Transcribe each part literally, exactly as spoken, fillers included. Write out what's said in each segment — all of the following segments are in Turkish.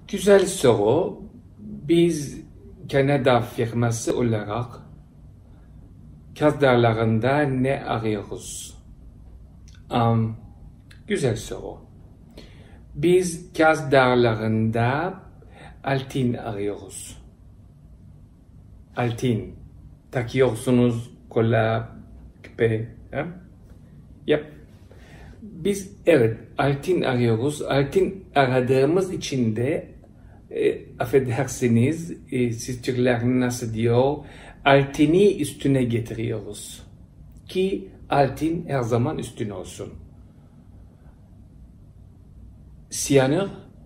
Güzel soru. Biz Kanada firması olarak Kaz Dağları'nda ne arıyoruz? Um, güzel soru. Biz Kaz Dağları'nda altın arıyoruz. Altın. Takıyorsunuz kola, küpe. He? Yep. Biz evet altın arıyoruz. Altın aradığımız için de e, affedersiniz e, siz Türkler nasıl diyor? Altını üstüne getiriyoruz. Ki altın her zaman üstüne olsun. Siyanür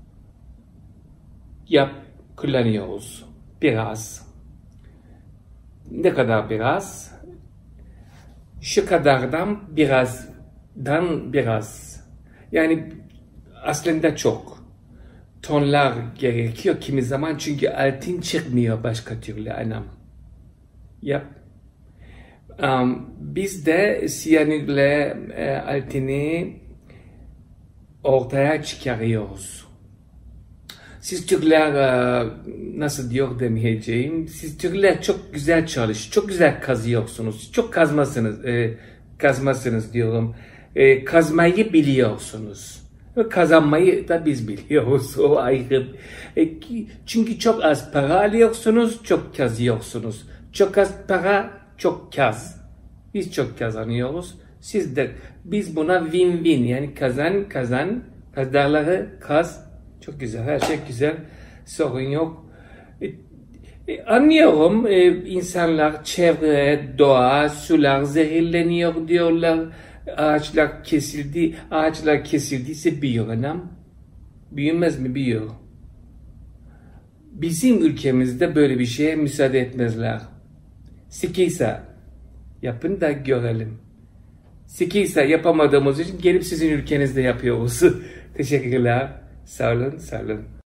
yap kullanıyoruz. Biraz. Ne kadar biraz? Şu kadardan birazdan biraz. Yani aslında çok. Tonlar gerekiyor kimi zaman çünkü altın çıkmıyor başka türlü anam. Yap. Um, biz de siyanürle e, altını ortaya çıkarıyoruz. Siz Türkler e, nasıl diyor demeyeceğim. Siz Türkler çok güzel çalış, çok güzel kazıyorsunuz. Çok kazmasınız, e, kazmasınız diyorum. E, kazmayı biliyorsunuz. Kazanmayı da biz biliyoruz. O ayrı. E, çünkü çok az para alıyorsunuz, çok kazıyorsunuz. Çok az para, çok kaz. Biz çok kazanıyoruz. Siz de, biz buna win-win yani kazan kazan. Kaz Dağları kaz. Çok güzel, her şey güzel, sorun yok. E, e, anlıyorum, e, insanlar çevre, doğa, sular zehirleniyor diyorlar. Ağaçlar kesildi, ağaçlar kesildiyse büyür anam. Büyümez mi? Büyür. Bizim ülkemizde böyle bir şeye müsaade etmezler. Sikiyse yapın da görelim. Sikiyse yapamadığımız için gelip sizin ülkenizde yapıyoruz. Teşekkürler. Sağ olun, sağ olun.